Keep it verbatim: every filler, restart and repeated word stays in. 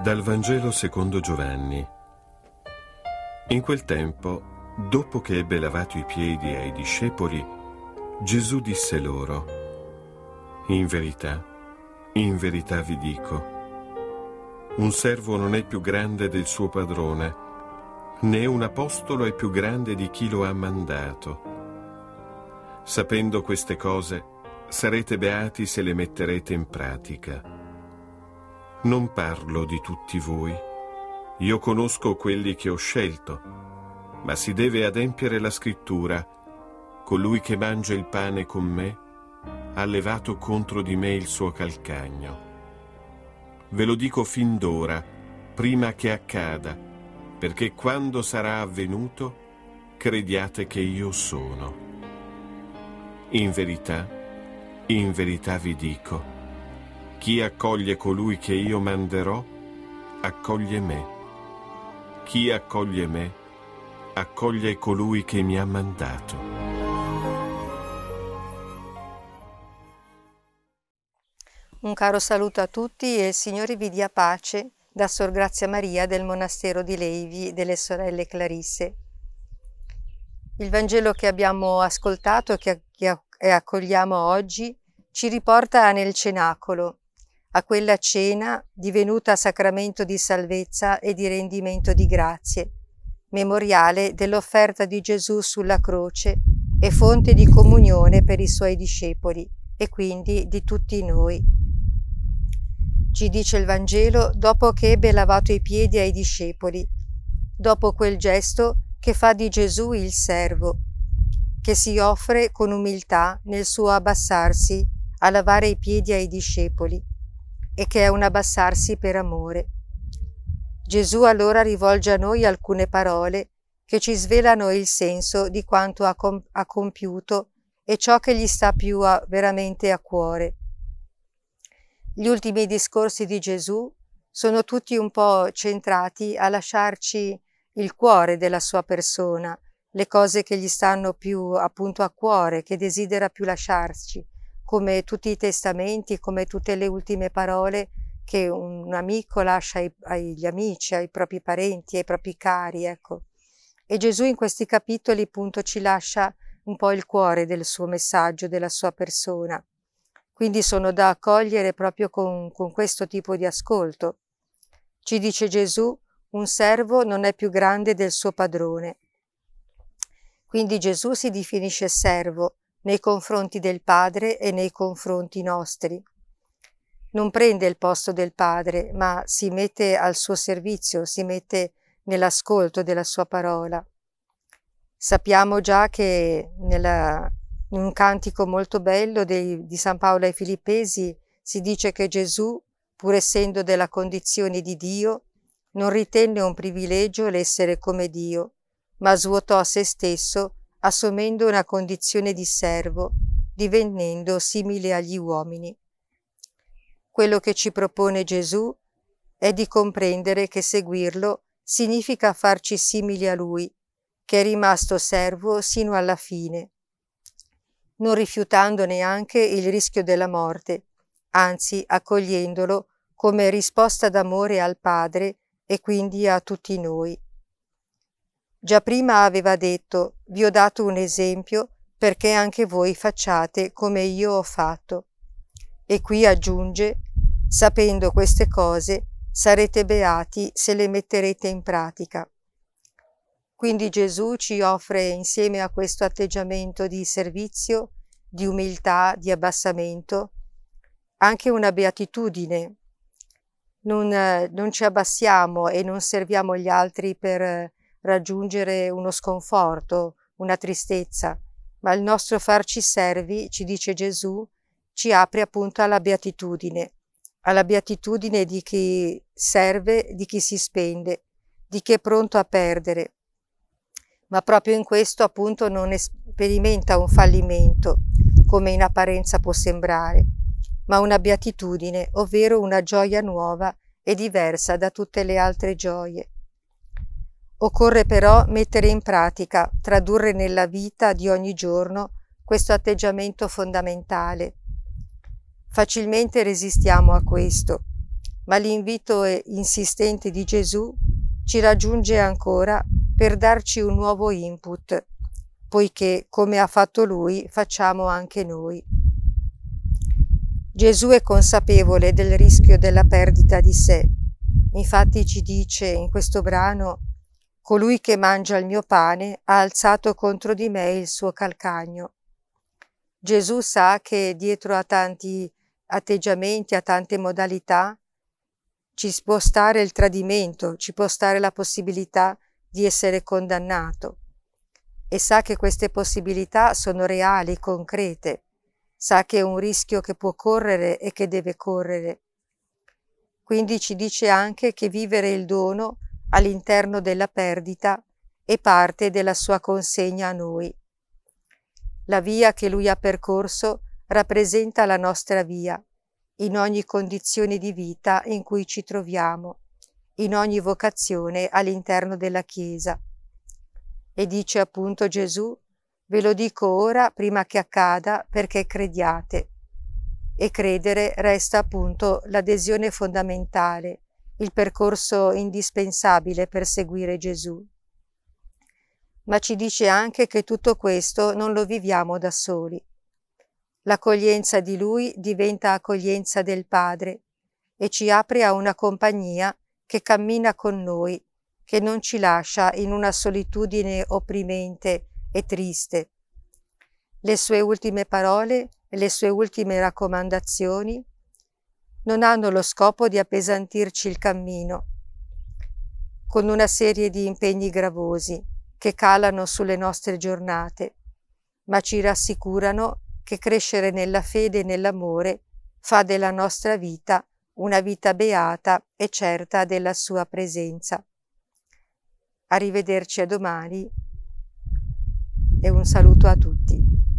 Dal Vangelo secondo Giovanni. In quel tempo, dopo che ebbe lavato i piedi ai discepoli, Gesù disse loro: In verità, in verità vi dico, un servo non è più grande del suo padrone, né un apostolo è più grande di chi lo ha mandato. Sapendo queste cose, sarete beati se le metterete in pratica. Non parlo di tutti voi. Io conosco quelli che ho scelto, ma si deve adempiere la scrittura: colui che mangia il pane con me ha levato contro di me il suo calcagno. Ve lo dico fin d'ora, prima che accada, perché quando sarà avvenuto, crediate che io sono. In verità, in verità vi dico, chi accoglie colui che io manderò, accoglie me. Chi accoglie me, accoglie colui che mi ha mandato. Un caro saluto a tutti e il Signore vi dia pace da Sor Grazia Maria del Monastero di Levi delle Sorelle Clarisse. Il Vangelo che abbiamo ascoltato e che accogliamo oggi ci riporta nel cenacolo, a quella cena divenuta sacramento di salvezza e di rendimento di grazie, memoriale dell'offerta di Gesù sulla croce e fonte di comunione per i suoi discepoli e quindi di tutti noi. Ci dice il Vangelo dopo che ebbe lavato i piedi ai discepoli, dopo quel gesto che fa di Gesù il servo, che si offre con umiltà nel suo abbassarsi a lavare i piedi ai discepoli, e che è un abbassarsi per amore. Gesù allora rivolge a noi alcune parole che ci svelano il senso di quanto ha, com- ha compiuto e ciò che gli sta più a, veramente a cuore. Gli ultimi discorsi di Gesù sono tutti un po' centrati a lasciarci il cuore della sua persona, le cose che gli stanno più appunto a cuore, che desidera più lasciarci, come tutti i testamenti, come tutte le ultime parole che un amico lascia ai, agli amici, ai propri parenti, ai propri cari, ecco. E Gesù in questi capitoli appunto ci lascia un po' il cuore del suo messaggio, della sua persona. Quindi sono da accogliere proprio con, con questo tipo di ascolto. Ci dice Gesù: un servo non è più grande del suo padrone. Quindi Gesù si definisce servo nei confronti del Padre e nei confronti nostri. Non prende il posto del Padre, ma si mette al suo servizio, si mette nell'ascolto della sua parola. Sappiamo già che nella, in un cantico molto bello dei, di San Paolo ai Filippesi si dice che Gesù, pur essendo della condizione di Dio, non ritenne un privilegio l'essere come Dio, ma svuotò se stesso assumendo una condizione di servo, divenendo simile agli uomini. Quello che ci propone Gesù è di comprendere che seguirlo significa farci simili a Lui, che è rimasto servo sino alla fine, non rifiutando neanche il rischio della morte, anzi accogliendolo come risposta d'amore al Padre e quindi a tutti noi. Già prima aveva detto: vi ho dato un esempio perché anche voi facciate come io ho fatto. E qui aggiunge: sapendo queste cose sarete beati se le metterete in pratica. Quindi Gesù ci offre, insieme a questo atteggiamento di servizio, di umiltà, di abbassamento, anche una beatitudine. Non, non ci abbassiamo e non serviamo gli altri per raggiungere uno sconforto, una tristezza, ma il nostro farci servi, ci dice Gesù, ci apre appunto alla beatitudine, alla beatitudine di chi serve, di chi si spende, di chi è pronto a perdere, ma proprio in questo appunto non sperimenta un fallimento, come in apparenza può sembrare, ma una beatitudine, ovvero una gioia nuova e diversa da tutte le altre gioie. Occorre però mettere in pratica, tradurre nella vita di ogni giorno questo atteggiamento fondamentale. Facilmente resistiamo a questo, ma l'invito insistente di Gesù ci raggiunge ancora per darci un nuovo input, poiché, come ha fatto Lui, facciamo anche noi. Gesù è consapevole del rischio della perdita di sé. Infatti ci dice in questo brano: colui che mangia il mio pane ha alzato contro di me il suo calcagno. Gesù sa che dietro a tanti atteggiamenti, a tante modalità, ci può stare il tradimento, ci può stare la possibilità di essere condannato, e sa che queste possibilità sono reali, concrete, sa che è un rischio che può correre e che deve correre. Quindi ci dice anche che vivere il dono all'interno della perdita è parte della sua consegna a noi. La via che Lui ha percorso rappresenta la nostra via, in ogni condizione di vita in cui ci troviamo, in ogni vocazione all'interno della Chiesa. E dice appunto Gesù: ve lo dico ora prima che accada, perché crediate. E credere resta appunto l'adesione fondamentale, il percorso indispensabile per seguire Gesù. Ma ci dice anche che tutto questo non lo viviamo da soli. L'accoglienza di Lui diventa accoglienza del Padre e ci apre a una compagnia che cammina con noi, che non ci lascia in una solitudine opprimente e triste. Le sue ultime parole e le sue ultime raccomandazioni non hanno lo scopo di appesantirci il cammino con una serie di impegni gravosi che calano sulle nostre giornate, ma ci rassicurano che crescere nella fede e nell'amore fa della nostra vita una vita beata e certa della sua presenza. Arrivederci a domani e un saluto a tutti.